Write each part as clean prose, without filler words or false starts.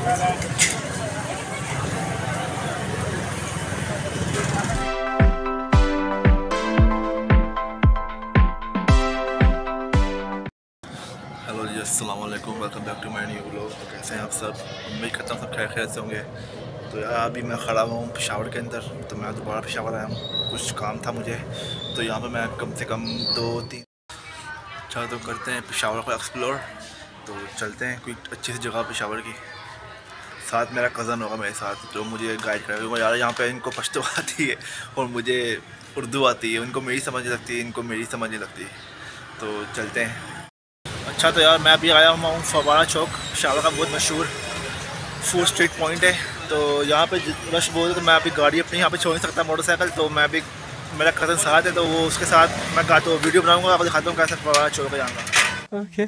Hello ji, अस्सलाम वालेकुम, welcome back to my new vlog. तो कैसे हैं आप सब? उम्मीद करता हूँ सब खैर खैर से होंगे। तो यार अभी मैं खड़ा हुआ हूँ पेशावर के अंदर। तो मैं दोबारा पेशावर आया हूँ, कुछ काम था मुझे। तो यहाँ पे मैं कम से कम 2-3 अच्छा तो करते हैं पेशावर को एक्सप्लोर। तो चलते हैं कोई अच्छी सी जगह पेशावर की। साथ मेरा कज़न होगा मेरे साथ, जो मुझे गाइड करेगा। यार यहाँ पे इनको पश्तो आती है और मुझे उर्दू आती है। उनको मेरी समझ नहीं लगती, इनको मेरी समझ नहीं लगती। तो चलते हैं। अच्छा तो यार मैं अभी आया हुआ हूँ फवारा चौक, पेशावर का बहुत मशहूर फूड स्ट्रीट पॉइंट है। तो यहाँ पे रश बहुत है, तो मैं अभी गाड़ी अपनी यहाँ पे छोड़ नहीं सकता मोटरसाइकिल। तो मैं अभी, मेरा कज़न साथ है तो वो उसके साथ मैं गाता हूँ, वीडियो बनाऊँगा, आपको दिखाता हूँ कैसे फवारा चौक है यहाँ का। ओके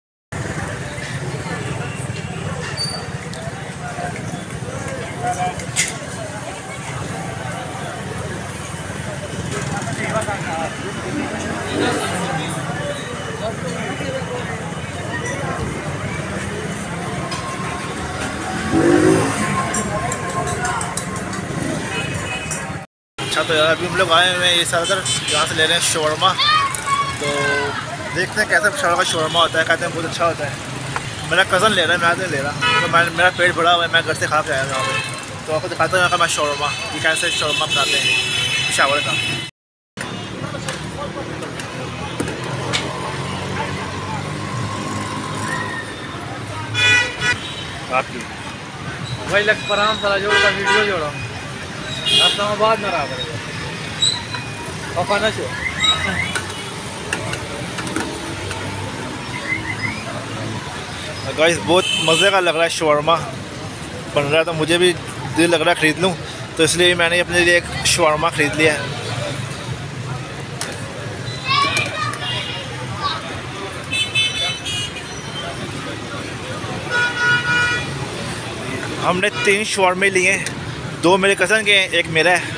अच्छा तो यार अभी हम लोग आए हुए हैं ये सर यहाँ से ले रहे हैं शौरमा। तो देखते हैं कैसा पेशावर का शौरमा होता है। कहते हैं बहुत अच्छा होता है। मेरा कज़न ले रहा है, मैं तो ले रहा। तो मेरा पेट भरा हुआ है, मैं घर से खा के आया यहाँ पे। तो आपको दिखाता हूँ यहाँ का मैं शौरमा, ये कैसे शौरमा बनाते हैं पेशावर का। आपकी वही लग पराम सारा जोड़ का वीडियो जोड़ो इस्लामाबाद में रहा करेगा और खाना शो। गाइस बहुत मज़े का लग रहा है, शौरमा बन रहा है। तो मुझे भी दिल लग रहा है ख़रीद लूँ, तो इसलिए मैंने अपने लिए एक शौरमा ख़रीद लिया है। हमने 3 शौरमे लिए हैं, 2 मेरे कज़न के हैं, एक मेरा है।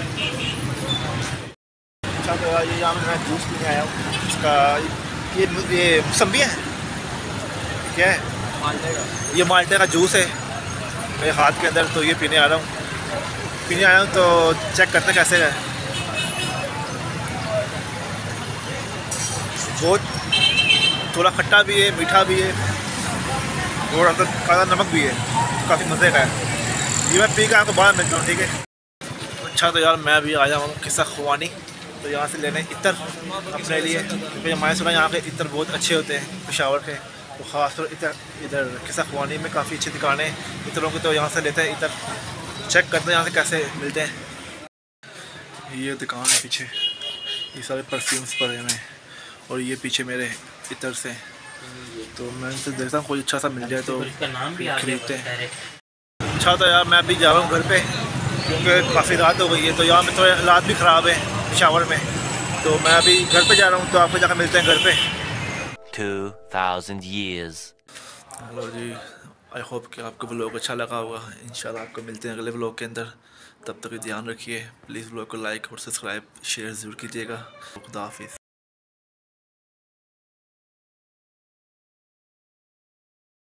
अच्छा तो ये यहाँ मैं जूस पीने आया हूँ इसका। ये मौसम्बी है, क्या है? माल्टे का, ये माल्टे का जूस है मेरे हाथ के अंदर। तो ये पीने आ रहा हूँ, तो चेक करते कैसे है। बहुत थोड़ा खट्टा भी है, मीठा भी है और अंदर काला नमक भी है। तो काफ़ी मज़े का है। ये मैं पी के आपको बाद मिलता हूँ, ठीक है? अच्छा तो यार मैं अभी आया हूँ किस्सा खुवानी। तो यहाँ से लेने इत्र अपने लिए, क्योंकि मैंने सुना यहाँ के इत्र बहुत अच्छे होते हैं पेशावर के। तो ख़ासतौर इधर किस्सा खुवानी में काफ़ी अच्छी दुकानें हैं इत्रों की। तो यहाँ से लेते हैं इत्र, चेक करते हैं यहाँ से कैसे मिलते हैं। ये दुकान है पीछे, ये सारे परफ्यूम्स पड़े हुए हैं और ये पीछे मेरे इत्र से। तो मैं इनसे देखता हूँ कोई अच्छा सा मिल जाए तो खरीदते हैं। अच्छा तो यार मैं अभी जा रहा हूँ घर पे, क्योंकि काफ़ी रात हो गई है। तो यहाँ में थोड़े हालात भी ख़राब है पेशावर में। तो मैं अभी घर पे जा रहा हूँ, तो आपको जाकर मिलते हैं घर पे। 2000 years। हेलो जी, आई होप कि आपको व्लॉग अच्छा लगा होगा। इंशाल्लाह आपको मिलते हैं अगले व्लॉग के अंदर। तब तक ध्यान रखिए, प्लीज़ व्लॉग को लाइक और सब्सक्राइब शेयर ज़रूर कीजिएगा। खुदा हाफिज़।